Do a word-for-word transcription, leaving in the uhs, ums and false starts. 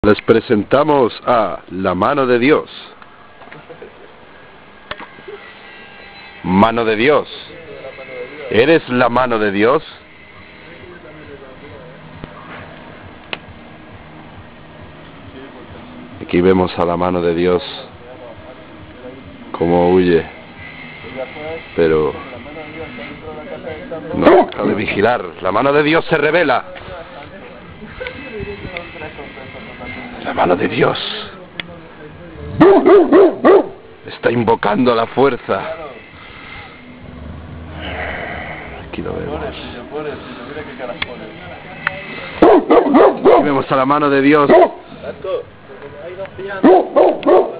Les presentamos a la mano de Dios. Mano de Dios. ¿Eres la mano de Dios? Aquí vemos a la mano de Dios como huye, pero no deja de vigilar. La mano de Dios se revela. La mano de Dios está invocando la fuerza. Aquí lo vemos. Aquí vemos a la mano de Dios.